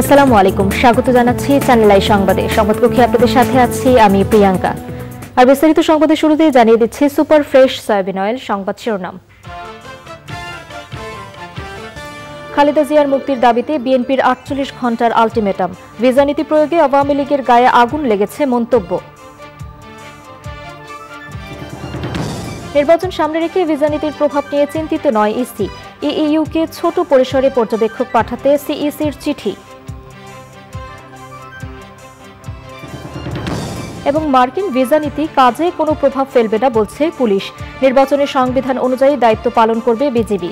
আসসালামু আলাইকুম, স্বাগত জানাচ্ছি চ্যানেল আই সংবাদে। সংবাদকক্ষে আপনাদের সাথে আছি আমি প্রিয়াঙ্কা। আর বিস্তারিত সংবাদের শুরুতেই জানিয়ে দিচ্ছি সুপার ফ্রেশ সয়াবিন অয়েল সংবাদ শিরোনাম। খালেদা জিয়ার মুক্তির দাবিতে বিএনপির ৪৮ ঘণ্টার আলটিমেটাম। ভিসা নীতি প্রয়োগে আওয়ামী লীগের গায়ে আগুন লেগেছে মন্তব্য। নির্বাচন সামনে রেখে ভিসা নীতির প্রভাব নিয়ে চিন্তিত নয় ইসি। ইইউকে ছোট পরিসরে পর্যবেক্ষক পাঠাতে সিইসির চিঠি। এবং মার্কিন ভিসা নীতি কাজে কোনো প্রভাব ফেলবে না বলছে পুলিশ। নির্বাচনের সংবিধান অনুযায়ী দায়িত্ব পালন করবে বিজিবি।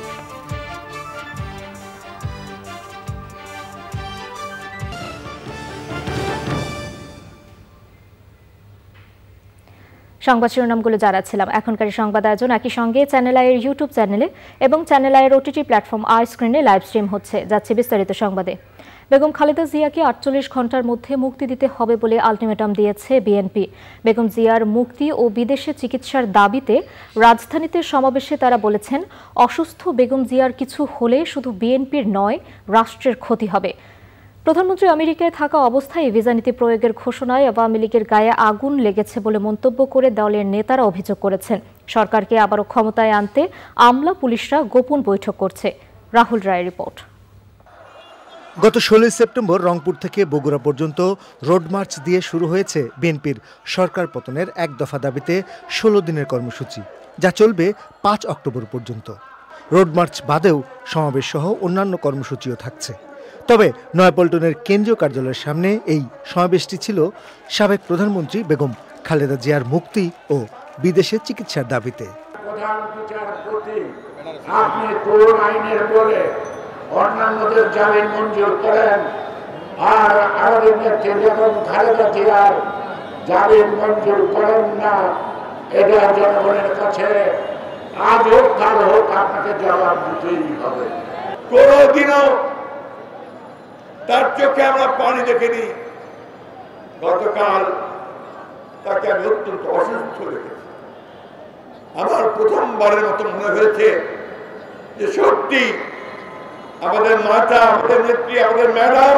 সংবাদ শিরোনামগুলো জানাচ্ছিলাম। এখনকার সংবাদ আয়োজন একই সঙ্গে চ্যানেল আইয়ের ইউটিউব চ্যানেলে এবং চ্যানেল আইয়ের ওটিটি প্ল্যাটফর্ম আই স্ক্রিনে লাইভ স্ট্রিম হচ্ছে। যাচ্ছে বিস্তারিত সংবাদে। বেগম খালেদা জিয়াকে ৪৮ ঘণ্টার মধ্যে মুক্তি দিতে হবে বলে আলটিমেটাম দিয়েছে বিএনপি। বেগম জিয়ার মুক্তি ও বিদেশে চিকিৎসার দাবিতে রাজধানীতে সমাবেশে তারা বলেছেন, অসুস্থ বেগম জিয়ার কিছু হলে শুধু বিএনপির নয়, রাষ্ট্রের ক্ষতি হবে। প্রধানমন্ত্রী আমেরিকায় থাকা অবস্থায় ভিসা নীতি প্রয়োগের ঘোষণায় আওয়ামী লীগের গায়ে আগুন লেগেছে বলে মন্তব্য করে দলের নেতারা অভিযোগ করেছেন, সরকারকে আবারও ক্ষমতায় আনতে আমলা পুলিশরা গোপন বৈঠক করছে। রাহুল রায়ের রিপোর্ট। গত ১৬ সেপ্টেম্বর রংপুর থেকে বগুড়া পর্যন্ত রোড মার্চ দিয়ে শুরু হয়েছে বিএনপির সরকার পতনের এক দফা দাবিতে ১৬ দিনের কর্মসূচি, যা চলবে ৫ অক্টোবর পর্যন্ত। রোড মার্চ বাদেও সমাবেশ সহ অন্যান্য কর্মসূচিও থাকছে। তবে নয়াপল্টনের কেন্দ্রীয় কার্যালয়ের সামনে এই সমাবেশটি ছিল সাবেক প্রধানমন্ত্রী বেগম খালেদা জিয়ার মুক্তি ও বিদেশে চিকিৎসার দাবিতে। প্রধান বিচারপতি, আপনি কোন আইনের বলে অন্যান্যদের জামিন মঞ্জুর করেন আর আমাদের নেত্রী বেগম খালেদা জিয়ার জামিন মঞ্জুর করেন না? এটা জনগণের কাছে আজ হোক কাল হোক আপনাকে জবাব দিতেই হবে। কোনদিনও তার চোখে আমরা পানি দেখিনি। গতকাল তাকে আমি অত্যন্ত অসুস্থ দেখেছি। আমার প্রথমবারের মতো মনে হয়েছে যে সত্যি আমাদের মাতা, আমাদের নেত্রী, আমাদের ম্যাডাম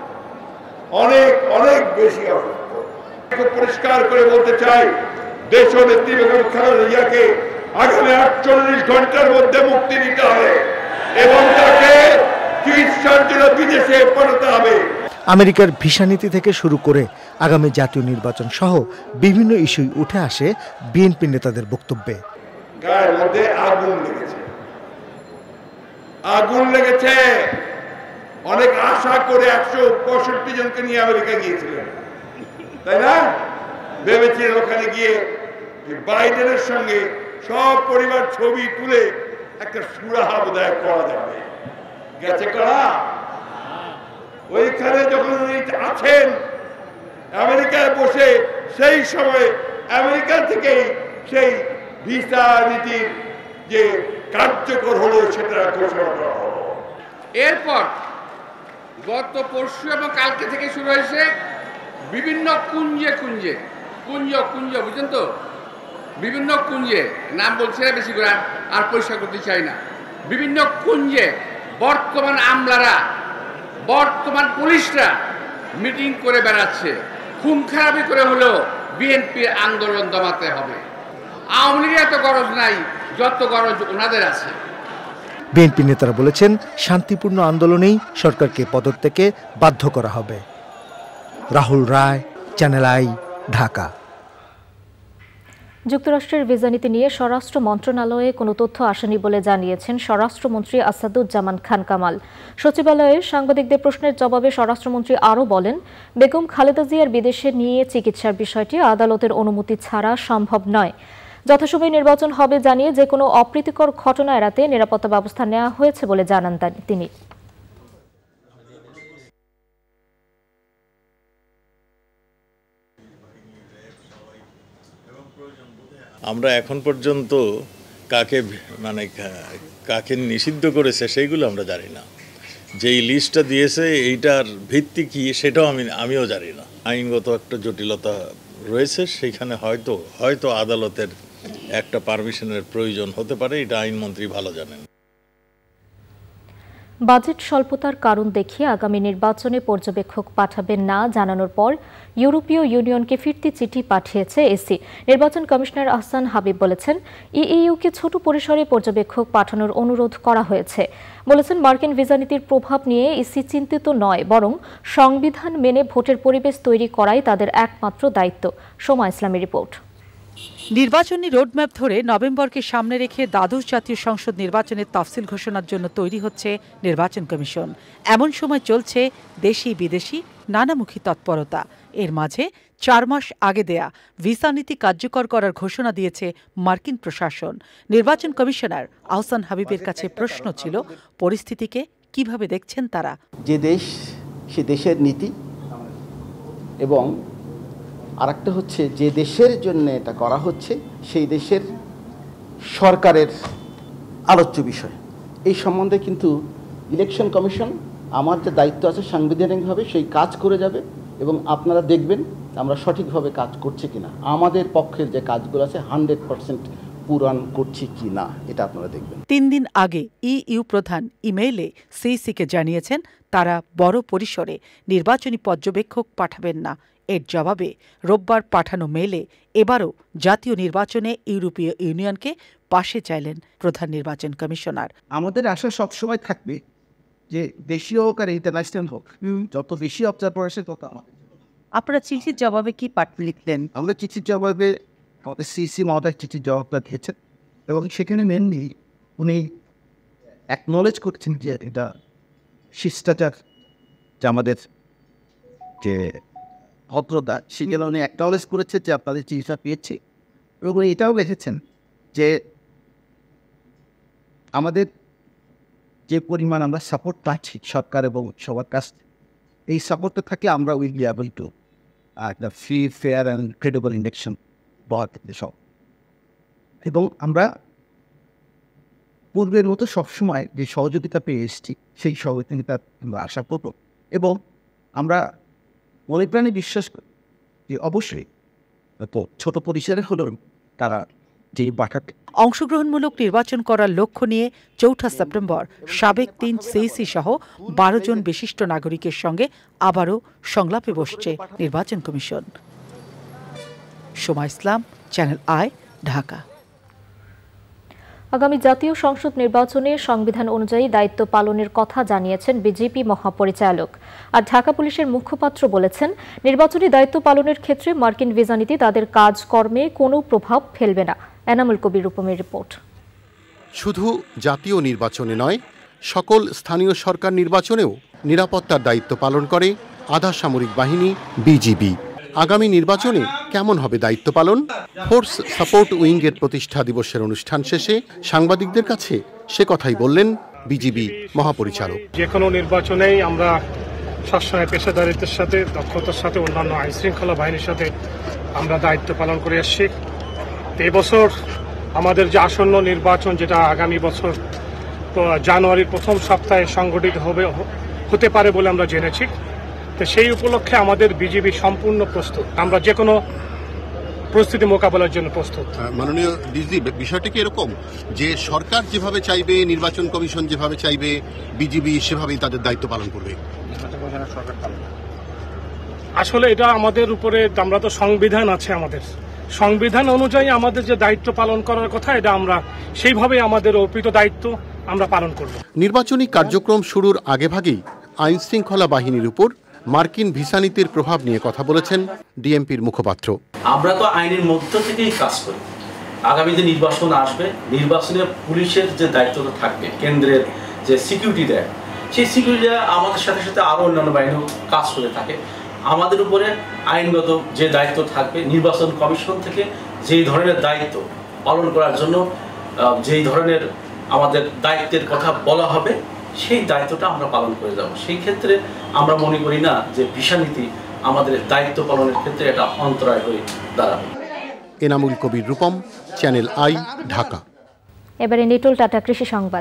অনেক অনেক বেশি অসুস্থ। পরিষ্কার করে বলতে চাই, দেশ নেত্রী বেগম খালেদা জিয়াকে আগামী ৪৮ ঘন্টার মধ্যে মুক্তি দিতে হবে এবং তাকে চিকিৎসার জন্য বিদেশে পাঠাতে হবে। আমেরিকার ভিসা নীতি থেকে শুরু করে আগামী জাতীয় নির্বাচন সহ বিভিন্ন ইস্যুই উঠে আসে বিএনপি নেতাদের বক্তব্যে। গায়ের মধ্যে আগুন লেগেছে, আগুন লেগেছে। অনেক আশা করে ১৬৫ জনকে নিয়ে আমেরিকা গিয়েছিলেন, তাই না? ভেবেছিলেন ওখানে গিয়ে বাইডেনের সঙ্গে সব পরিবার ছবি তুলে একটা সুরাহা বোধহয় করা যাবে। গেছে করা? ওইখানে যখন আছেন আমেরিকায় বসে, সেই সময় আমেরিকা থেকেই সেই ভিসা নীতির যে কার্যকর হলো সেটা ঘোষণা করা হলো। এরপর গত পরশু এবং কালকে থেকে শুরু হয়েছে বিভিন্ন কুঞ্জে কুঞ্জে কুঞ্জ বুঝছেন তো, বিভিন্ন কুঞ্জে, নাম বলছে না বেশি করে আর পরিষ্কার করতে চাই না, বিভিন্ন কুঞ্জে বর্তমান আমলারা, বর্তমান পুলিশরা মিটিং করে বেড়াচ্ছে। খুন খারাপি করে হলেও বিএনপির আন্দোলন দমাতে হবে। আওয়ামী লীগের এত গরজ নাই যত গরজ ওনাদের আছে। বিএনপি নেতারা বলেছেন, শান্তিপূর্ণ আন্দোলনেই সরকারকে পদত্যাগে বাধ্য করা হবে। Rahul Roy, channel I, Dhaka. যুক্তরাষ্ট্রের ভিসা নীতি নিয়ে স্বরাষ্ট্র মন্ত্রণালয়ে কোনো তথ্য আসেনি বলে জানিয়েছেন স্বরাষ্ট্রমন্ত্রী আসাদুজ্জামান খান কামাল। সচিবালয়ে সাংবাদিকদের প্রশ্নের জবাবে স্বরাষ্ট্রমন্ত্রী আরও বলেন, বেগম খালেদা জিয়ার বিদেশে নিয়ে চিকিৎসার বিষয়টি আদালতের অনুমতি ছাড়া সম্ভব নয়। যথাসময়ে নির্বাচন হবে জানিয়ে যে কোনো অপ্রীতিকর ঘটনা এড়াতে নিরাপত্তা ব্যবস্থা নেওয়া হয়েছে বলে জানান তিনি। আমরা এখন পর্যন্ত কাকে নিষিদ্ধ করেছে সেইগুলো আমরা জানি না। যেই লিস্টটা দিয়েছে এইটার ভিত্তি কি সেটাও আমিও জানি না। আইনগত একটা জটিলতা রয়েছে, সেইখানে হয়তো আদালতের একটা পারমিশনের প্রয়োজন হতে পারে। এটা আইনমন্ত্রী ভালো জানেন। বাজেট স্বল্পতার কারণ দেখিয়ে আগামী নির্বাচনে পর্যবেক্ষক পাঠাবেন না জানানোর পর ইউরোপীয় ইউনিয়নকে ফিরতি চিঠি পাঠিয়েছে এসি। নির্বাচন কমিশনার আহসান হাবিব বলেছেন, ইইউকে ছোট পরিসরে পর্যবেক্ষক পাঠানোর অনুরোধ করা হয়েছে। বলেছেন, মার্কিন ভিসা নীতির প্রভাব নিয়ে ইসি চিন্তিত নয়, বরং সংবিধান মেনে ভোটের পরিবেশ তৈরি করাই তাদের একমাত্র দায়িত্ব। সোমা ইসলামের রিপোর্ট। নির্বাচনী রোডম্যাপ ধরে নভেম্বরকে সামনে রেখে দ্বাদশ জাতীয় সংসদ নির্বাচনের তফসিল ঘোষণার জন্য তৈরি হচ্ছে নির্বাচন কমিশন। এমন সময় চলছে দেশি বিদেশি নানামুখী তৎপরতা। এর মাঝে 4 মাস আগে দেয়া ভিসা নীতি কার্যকর করার ঘোষণা দিয়েছে মার্কিন প্রশাসন। নির্বাচন কমিশনার আহসান হাবিবের কাছে প্রশ্ন ছিল, পরিস্থিতিকে কিভাবে দেখছেন তারা? যে দেশ, সে দেশের নীতি, এবং আরেকটা হচ্ছে যে দেশের জন্য এটা করা হচ্ছে সেই দেশের সরকারের আলোচ্য বিষয়। এই সম্বন্ধে কিন্তু ইলেকশন কমিশন আমার যে দায়িত্ব আছে সাংবিধানিকভাবে সেই কাজ করে যাবে, এবং আপনারা দেখবেন আমরা সঠিকভাবে কাজ করছি কিনা, আমাদের পক্ষের যে কাজগুলো আছে 100% পূরণ করছি কিনা, এটা আপনারা দেখবেন। 3 দিন আগে ইইউ প্রধান ইমেইলে সিইসিকে জানিয়েছেন তারা বড় পরিসরে নির্বাচনী পর্যবেক্ষক পাঠাবেন না। এর জবাবে রোববার পাঠানো মেইলে এবারও জাতীয় নির্বাচনে ইউরোপীয় ইউনিয়নকে পাশে চাইলেন প্রধান নির্বাচন কমিশনার। আমাদের আশা সবসময় থাকবে যে দেশীয় হোক আর ইন্টারন্যাশনাল হোক, যত বেশি অবজারভার আসে তত আমাদের। আপনারা চিঠির জবাবে কি লিখলেন? আমরা চিঠির জবাবে আমাদের সিসি মহোদয় চিঠির জবাবটা দিয়েছেন, এবং সেখানে মেনলি উনি অ্যাকনোলেজ করছেন যে এটা শিষ্টাচার, যে আমাদের যে ভদ্রতা, সেগুলো উনি অ্যাকনোলেজ করেছেন যে আপনাদের চিঠিটা পেয়েছি, এবং উনি এটাও লিখেছেন যে আমাদের যে পরিমাণ আমরা সাপোর্ট পাচ্ছি সরকার এবং সবার কাছ, এই সাপোর্টটা থাকলে আমরা will be able to the free, fair and credible election সব। এবং আমরা পূর্বের মতো সবসময় যে সহযোগিতা পেয়ে এসেছি সেই সহযোগিতা আমরা আশা করব, এবং আমরা মনে প্রাণে বিশ্বাস করি যে অবশ্যই ছোট পরিসরে হলেও তারা যে বাটাকে অংশগ্রহণমূলক নির্বাচন করার লক্ষ্য নিয়ে 4 সেপ্টেম্বর সাবেক 3 সিইসি সহ 12 জন বিশিষ্ট নাগরিকের সঙ্গে আবারও সংলাপে বসছে নির্বাচন কমিশন। Soma Islam, channel I, Dhaka. আগামী জাতীয় সংসদ নির্বাচনে সংবিধান অনুযায়ী দায়িত্ব পালনের কথা জানিয়েছেন বিজেপি মহাপরিচালক। আর ঢাকা পুলিশের মুখপাত্র বলেছেন, নির্বাচনী দায়িত্ব পালনের ক্ষেত্রে মার্কিন ভিসা নীতি তাদের কাজকর্মে কোনো প্রভাব ফেলবে না। এনামুল কবির রূপমের রিপোর্ট। শুধু জাতীয় নির্বাচনে নয়, সকল স্থানীয় সরকার নির্বাচনেও নিরাপত্তার দায়িত্ব পালন করে আধা সামরিক বাহিনী বিজিবি। আগামী নির্বাচনে কেমন হবে দায়িত্ব পালন? ফোর্স সাপোর্ট উইংয়ের প্রতিষ্ঠা দিবসের অনুষ্ঠান শেষে সাংবাদিকদের কাছে সে কথাই বললেন বিজিবি মহাপরিচালক। যে কোনো নির্বাচনেই আমরা সবসময় পেশাদারিত্বের সাথে, দক্ষতার সাথে, অন্যান্য আইন শৃঙ্খলা বাহিনীর সাথে আমরা দায়িত্ব পালন করে আসছি। এবছর আমাদের যে আসন্ন নির্বাচন, যেটা আগামী বছর জানুয়ারির প্রথম সপ্তাহে সংগঠিত হতে পারে বলে আমরা জেনেছি, তো সেই উপলক্ষে আমাদের বিজিবি সম্পূর্ণ প্রস্তুত। আমরা যে কোনো পরিস্থিতি মোকাবেলার জন্য প্রস্তুত। মাননীয় ডিজি, বিষয়টি কি এরকম যে সরকার যেভাবে চাইবে, নির্বাচন কমিশন যেভাবে চাইবে, বিজিবি সেভাবেই তাদের দায়িত্ব পালন করবে? আসলে এটা আমাদের উপরে, আমরা তো সংবিধান আছে, আমাদের সংবিধান অনুযায়ী আমাদের যে দায়িত্ব পালন করার কথা, এটা আমরা সেইভাবে আমাদের অর্পিত দায়িত্ব আমরা পালন করব। নির্বাচনী কার্যক্রম শুরুর আগেভাগেই আইন শৃঙ্খলা বাহিনীর উপর মার্কিন ভিসা নীতির প্রভাব নিয়ে কথা বলেছেন ডিএমপির মুখপাত্র। আমরা তো আইনের মধ্য থেকেই কাজ করি। আগামী যে নির্বাচন আসবে, নির্বাচনে পুলিশের যে দায়িত্বটা থাকবে, কেন্দ্রের যে সিকিউরিটি দেয়, সেই সিকিউরিটি আমাদের সাথে সাথে আরও অন্যান্য বাহিনীও কাজ করে থাকে। আমাদের উপরে আইনগত যে দায়িত্ব থাকবে, নির্বাচন কমিশন থেকে যেই ধরনের দায়িত্ব পালন করার জন্য যেই ধরনের আমাদের দায়িত্বের কথা বলা হবে, সেই দায়িত্বটা আমরা পালন করে যাব। সেই ক্ষেত্রে আমরা মনে করি না যে ভিসা নীতি আমাদের দায়িত্ব পালনের ক্ষেত্রে এটা অন্তরায় হয়ে দাঁড়াবে। Enamul Kabir Rupam, channel I, Dhaka. এবারে নিটল টাটা কৃষি সংবাদ।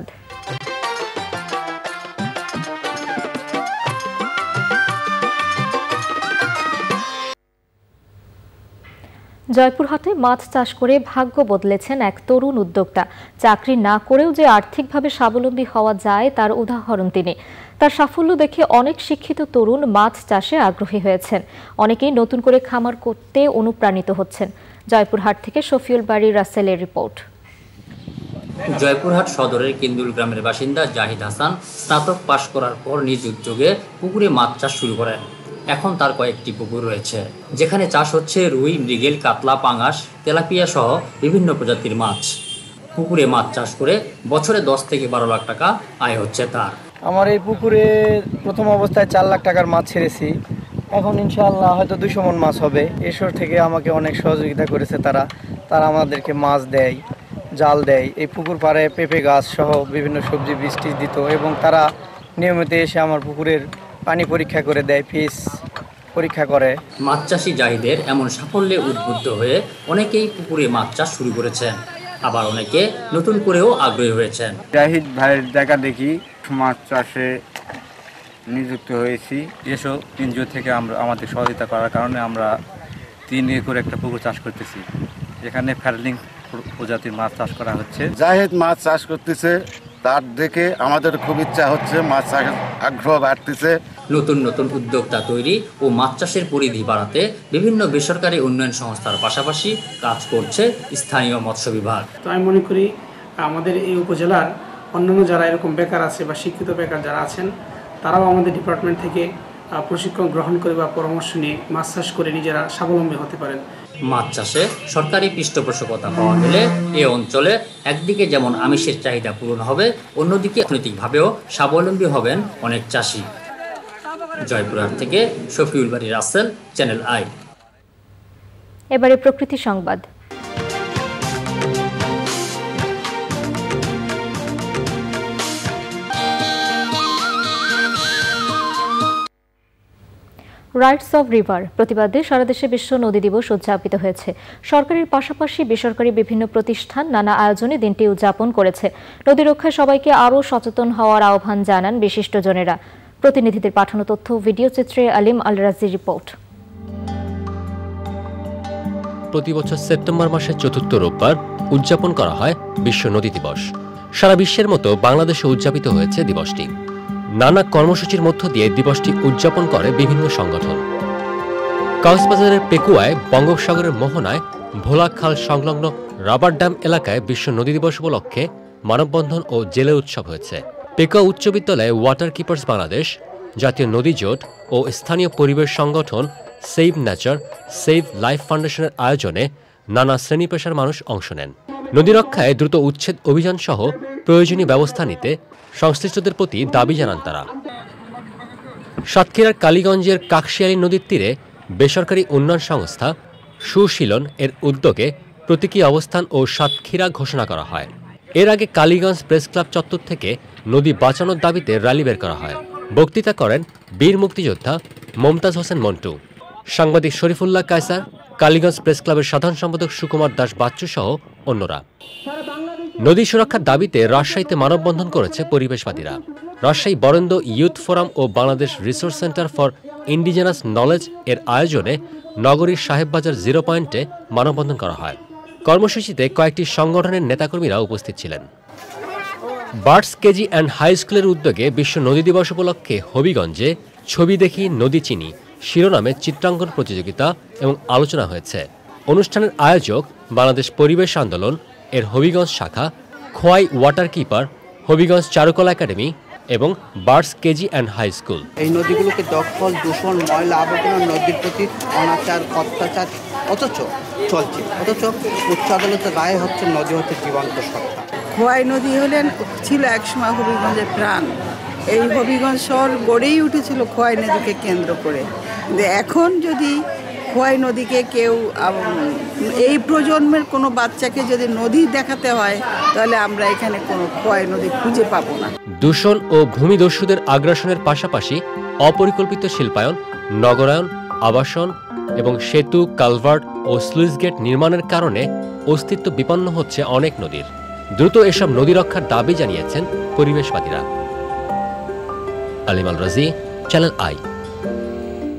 জয়পুরহাটে মাছ চাষ করে ভাগ্য বদলেছেন এক তরুণ উদ্যোক্তা। চাকরি না করেও যে আর্থিকভাবে স্বাবলম্বী হওয়া যায় তার উদাহরণ তিনি। তার সাফল্য দেখে অনেক শিক্ষিত তরুণ মাছ চাষে আগ্রহী হয়েছেন। অনেকেই নতুন করে খামার করতে অনুপ্রাণিত হচ্ছেন। জয়পুরহাট থেকে শফিউল বাড়ি রাসেলের রিপোর্ট। জয়পুরহাট সদরের কেন্দুল গ্রামের বাসিন্দা জাহিদ হাসান স্নাতক পাশ করার পর নিজ উদ্যোগে পুকুরে মাছ চাষ শুরু করেন। এখন তার কয়েকটি পুকুর রয়েছে, যেখানে চাষ হচ্ছে রুই, মৃগেল, কাতলা, পাঙাশ, তেলাপিয়া সহ বিভিন্ন প্রজাতির মাছ। পুকুরে মাছ চাষ করে বছরে 10 থেকে 12 লাখ টাকা আয় হচ্ছে তার। আমার এই পুকুরে প্রথম অবস্থায় 4 লাখ টাকার মাছ ছেড়েছি। এখন ইনশাআল্লাহ হয়তো 200 মণ মাছ হবে। এসব থেকে আমাকে অনেক সহযোগিতা করেছে তারা আমাদেরকে মাছ দেয়, জাল দেয়। এই পুকুর পাড়ে পেঁপে গাছ সহ বিভিন্ন সবজি বীজ দিত এবং তারা নিয়মিত এসে আমার পুকুরের পানি পরীক্ষা করে দেয়, পিস পরীক্ষা করে। মাছ চাষি জাহিদের এমন সাফল্যে উদ্বুদ্ধ হয়ে অনেকেই পুকুরে মাছ চাষ শুরু করেছেন, আবার অনেকে নতুন করেও আগ্রহী হয়েছেন। জাহিদ ভাইয়ের দেখা দেখি মাছ চাষে নিযুক্ত হয়েছি। এসব এনজিও থেকে আমাদের সহযোগিতা করার কারণে আমরা 3 একর একটা পুকুর চাষ করতেছি, যেখানে ফ্যারলিং প্রজাতির মাছ চাষ করা হচ্ছে। জাহিদ মাছ চাষ করতেছে, তার দেখে আমাদের খুব ইচ্ছা হচ্ছে, মাছ চাষের আগ্রহ বাড়তেছে। নতুন নতুন উদ্যোক্তা তৈরি ও মাছ চাষের পরিধি বাড়াতে বিভিন্ন বেসরকারি উন্নয়ন সংস্থার পাশাপাশি কাজ করছে স্থানীয় মৎস্য বিভাগ। তো আমি মনে করি আমাদের এই উপজেলার অন্যান্য যারা এরকম বেকার আছে বা শিক্ষিত বেকার যারা আছেন, তারাও আমাদের ডিপার্টমেন্ট থেকে প্রশিক্ষণ গ্রহণ করে বা পরামর্শ নিয়ে মাছ চাষ করে নিজেরা স্বাবলম্বী হতে পারেন। মাছ চাষে সরকারি পৃষ্ঠপোষকতা পাওয়া গেলে এ অঞ্চলে একদিকে যেমন আমিষের চাহিদা পূরণ হবে, অন্যদিকে অর্থনৈতিকভাবেও স্বাবলম্বী হবেন অনেক চাষি। জয়পুরহাট থেকে শফিউল বাড়ি রাসেল, চ্যানেল আই। এবারে প্রকৃতি সংবাদ। রাইটস অব রিভার প্রতিবাদে সারা দেশে বিশ্ব নদী দিবস উদযাপিত হয়েছে। সরকারের পাশাপাশি বেসরকারি বিভিন্ন প্রতিষ্ঠান নানা আয়োজনে দিনটি উদযাপন করেছে। নদী রক্ষায় সবাইকে আরও সচেতন হওয়ার আহ্বান জানান বিশিষ্টজনেরা। প্রতিনিধিদের পাঠানো তথ্য ভিডিও চিত্রে আলিম আল রাজির রিপোর্ট। প্রতি বছর সেপ্টেম্বর মাসের 4র্থ রোববার উদযাপন করা হয় বিশ্ব নদী দিবস। সারা বিশ্বের মতো বাংলাদেশে উদযাপিত হয়েছে দিবসটি। নানা কর্মসূচির মধ্য দিয়ে দিবসটি উদযাপন করে বিভিন্ন সংগঠন। কক্সবাজারের পেকুয়ায় বঙ্গোপসাগরের মোহনায় ভোলা খাল সংলগ্ন রাবার ড্যাম এলাকায় বিশ্ব নদী দিবস উপলক্ষে মানববন্ধন ও জেলে উৎসব হয়েছে। পেকুয়া উচ্চ বিদ্যালয়ে ওয়াটার কিপার্স বাংলাদেশ, জাতীয় নদী জোট ও স্থানীয় পরিবেশ সংগঠন সেভ নেচার, সেভ লাইফ ফাউন্ডেশনের আয়োজনে নানা শ্রেণী পেশার মানুষ অংশ নেন। নদী রক্ষায় দ্রুত উচ্ছেদ অভিযান সহ প্রয়োজনীয় ব্যবস্থা নিতে সংশ্লিষ্টদের প্রতি দাবি জানান তারা। সাতক্ষীরার কালীগঞ্জের কাকশিয়ালী নদীর তীরে বেসরকারি উন্নয়ন সংস্থা সুশীলন এর উদ্যোগে প্রতীকী অবস্থান ও সাতক্ষীরা ঘোষণা করা হয়। এর আগে কালীগঞ্জ প্রেস ক্লাব চত্বর থেকে নদী বাঁচানোর দাবিতে র্যালি বের করা হয়। বক্তৃতা করেন বীর মুক্তিযোদ্ধা মমতাজ হোসেন মন্টু, সাংবাদিক শরীফুল্লাহ কায়সার, কালীগঞ্জ প্রেস ক্লাবের সাধারণ সম্পাদক সুকুমার দাস বাচ্চু সহ অন্যরা। নদী সুরক্ষার দাবিতে রাজশাহীতে মানববন্ধন করেছে পরিবেশবাদীরা। রাজশাহী বরেন্দ্র ইউথ ফোরাম ও Bangladesh resource centre for indigenous knowledge এর আয়োজনে নগরীর সাহেববাজার 0 পয়েন্টে মানববন্ধন করা হয়। কর্মসূচিতে কয়েকটি সংগঠনের নেতাকর্মীরা উপস্থিত ছিলেন। বার্ডস কেজি অ্যান্ড হাই স্কুলের উদ্যোগে বিশ্ব নদী দিবস উপলক্ষে হবিগঞ্জে ছবি দেখি নদী চিনি শিরোনামে চিত্রাঙ্কন প্রতিযোগিতা এবং আলোচনা হয়েছে। অনুষ্ঠানের আয়োজক বাংলাদেশ পরিবেশ আন্দোলন এর হবিগঞ্জ শাখা, Khowai water keeper, Habiganj Charukala academy এবং birds KG and high school. এই নদীগুলোকে দখল, দূষণ, ময়লা আবর্জনা, নদীর প্রতি অনাচার, অত্যাচার অথচ উচ্চ আদালতের রায় হচ্ছে নদী হচ্ছে জীবন্ত সত্তা। খোয়াই নদী ছিল একসময় হবিগঞ্জের প্রাণ। এই হবিগঞ্জ শহর গড়েই উঠেছিল খোয়াই নদীকে কেন্দ্র করে। এখন যদি খোয়াই নদীকে কেউ এই প্রজন্মের কোনো বাচ্চাকে যদি নদী দেখাতে হয়, তাহলে আমরা এখানে কোনো খোয়াই নদী খুঁজে পাবো না। দূষণ ও ভূমিদস্যুদের আগ্রাসনের পাশাপাশি অপরিকল্পিত শিল্পায়ন, নগরায়ন, আবাসন এবং সেতু, কালভার্ট ও স্লুইস গেট নির্মাণের কারণে অস্তিত্ব বিপন্ন হচ্ছে অনেক নদীর। দ্রুত এসব নদী রক্ষার দাবি জানিয়েছেন পরিবেশবাদীরা। আলিম আল রাজি, চ্যানেল আই।